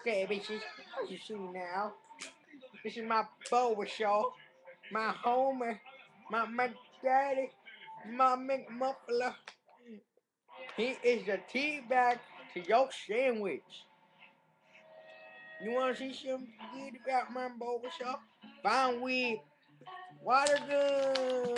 Okay, bitches, as you see now, this is my barber shop, my homie, my daddy, my McMuffler. He is the tea bag to your sandwich. You wanna see something good about my barber shop? Fine weed, water gun.